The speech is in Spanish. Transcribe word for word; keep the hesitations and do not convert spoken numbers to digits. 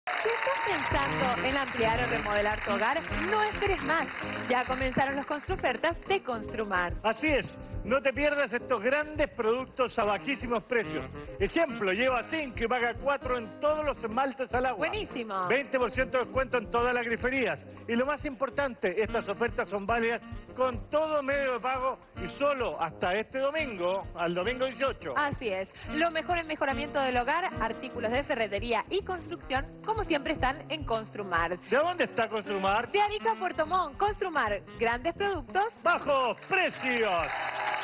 Si estás pensando en ampliar o remodelar tu hogar, no esperes más. Ya comenzaron los Construofertas de Construmar. Así es, no te pierdas estos grandes productos a bajísimos precios. Ejemplo, lleva cinco y paga cuatro en todos los esmaltes al agua. Buenísimo. veinte por ciento de descuento en todas las griferías. Y lo más importante, estas ofertas son válidas con todo medio de pago y solo hasta este domingo, al domingo dieciocho. Así es. Lo mejor en mejoramiento del hogar, artículos de ferretería y construcción, como siempre están en Construmar. ¿De dónde está Construmar? De Arica a Puerto Montt, Construmar. Grandes productos. ¡Bajos precios!